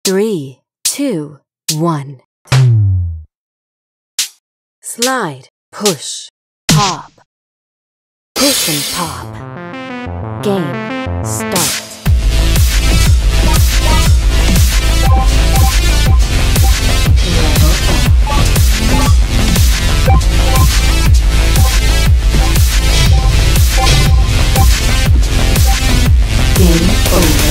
3, 2, 1. Slide, push, pop. Push and pop. Game, start. Game over.